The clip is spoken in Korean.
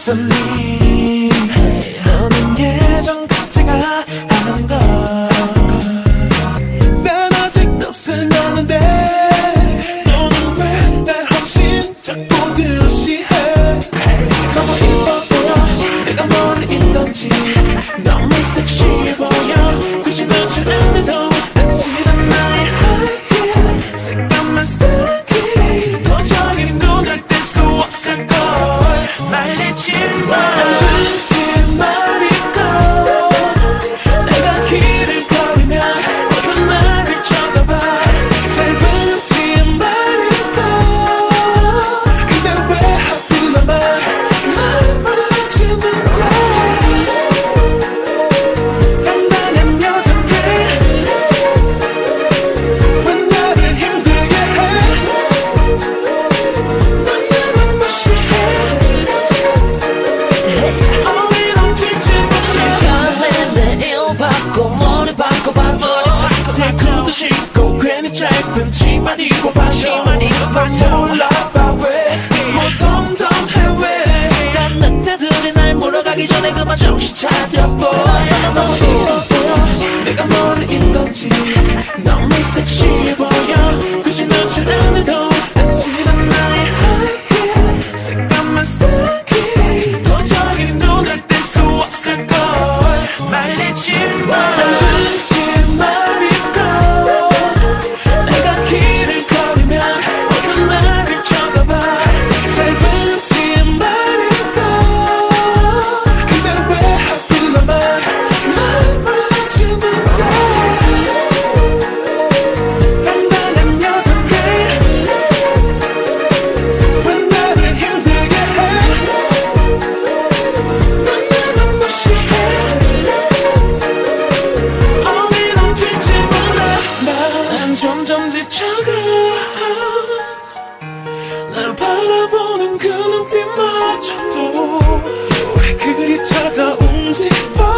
선생님 너는 예전 같지가 않은 걸 난 아직도 생각나는데 너는 왜 날 헌신 자꾸 듯이 해 너무 이뻐 보여 내가 뭐를 입던지 너무 섹시해 보여 굳이 넣지 않아도 아찔한 나의 high heel 새까만 스타킹 도저히 눈을 뗄 수 없을걸 말리지 마 작은 치마리고 내가 길을 걸으면 모든 나를 쳐다봐 짧은 치마리고 근데 왜 하필 너만 날 몰라주는데 단단한 여잔데 왜 나를 힘들게 해 난 나만 무시해 받고 머리 바꿔봐도 새 구두 신고 괜히 짧은 치마를 입어봐도 몰라봐 왜 뭐 덤덤해 왜 딴 늑대들이 날 물어가기 전에 그만 정신 차려보 너무 이뻐 보여 내가 뭐를 입던지 너무 섹시해 보여 굳이 넣지 않아도 아찔한 나의 high heel 새까만 스타킹 도저히 눈을 뗄 수 없을걸 말리지 마 작은 치마리고 내가 길을 걸으면 모든 나를 쳐다봐 짧은 치마리고 근데 왜 하필 너만 날 몰라주는데 단단한 여잔데 왜 나를 힘들게 해난 나만 무시해 난 점점 지쳐가 날 바라보는 그 눈빛마저도 왜 그리 차가운지